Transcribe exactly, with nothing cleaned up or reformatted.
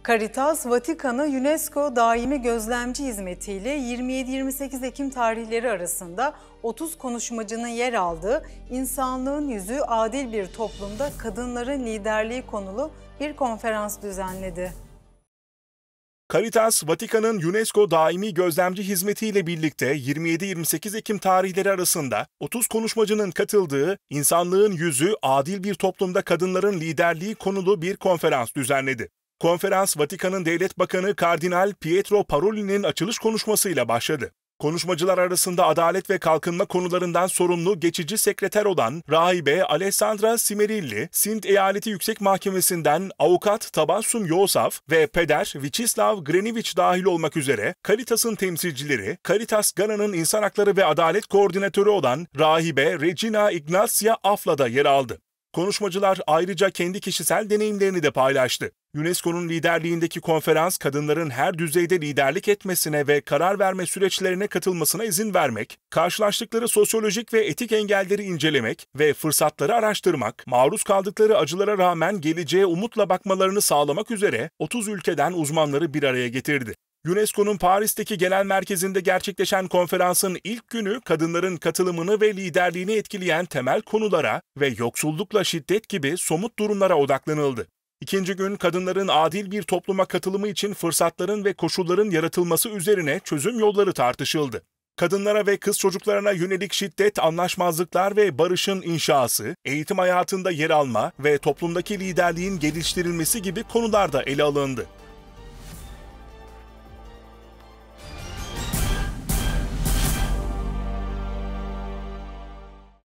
Caritas, Vatikan'ı UNESCO Daimi Gözlemci Hizmeti ile yirmi yedi yirmi sekiz Ekim tarihleri arasında otuz konuşmacının yer aldığı "İnsanlığın Yüzü Adil Bir Toplumda Kadınların Liderliği" konulu bir konferans düzenledi. Caritas, Vatikan'ın UNESCO Daimi Gözlemci Hizmeti ile birlikte yirmi yedi yirmi sekiz Ekim tarihleri arasında otuz konuşmacının katıldığı "İnsanlığın Yüzü Adil Bir Toplumda Kadınların Liderliği" konulu bir konferans düzenledi. Konferans, Vatikan'ın Devlet Bakanı Kardinal Pietro Parolin'in açılış konuşmasıyla başladı. Konuşmacılar arasında adalet ve kalkınma konularından sorumlu geçici sekreter olan Rahibe Alessandra Simerilli, Sint Eyaleti Yüksek Mahkemesi'nden Avukat Tabassum Yosaf ve Peder Vyacheslav Grenivic dahil olmak üzere Caritas'ın temsilcileri, Caritas Gana'nın İnsan Hakları ve Adalet Koordinatörü olan Rahibe Regina Ignacia Afla da yer aldı. Konuşmacılar ayrıca kendi kişisel deneyimlerini de paylaştı. UNESCO'nun liderliğindeki konferans, kadınların her düzeyde liderlik etmesine ve karar verme süreçlerine katılmasına izin vermek, karşılaştıkları sosyolojik ve etik engelleri incelemek ve fırsatları araştırmak, maruz kaldıkları acılara rağmen geleceğe umutla bakmalarını sağlamak üzere otuz ülkeden uzmanları bir araya getirdi. UNESCO'nun Paris'teki genel merkezinde gerçekleşen konferansın ilk günü kadınların katılımını ve liderliğini etkileyen temel konulara ve yoksullukla şiddet gibi somut durumlara odaklanıldı. İkinci gün kadınların adil bir topluma katılımı için fırsatların ve koşulların yaratılması üzerine çözüm yolları tartışıldı. Kadınlara ve kız çocuklarına yönelik şiddet, anlaşmazlıklar ve barışın inşası, eğitim hayatında yer alma ve toplumdaki liderliğin geliştirilmesi gibi konular da ele alındı.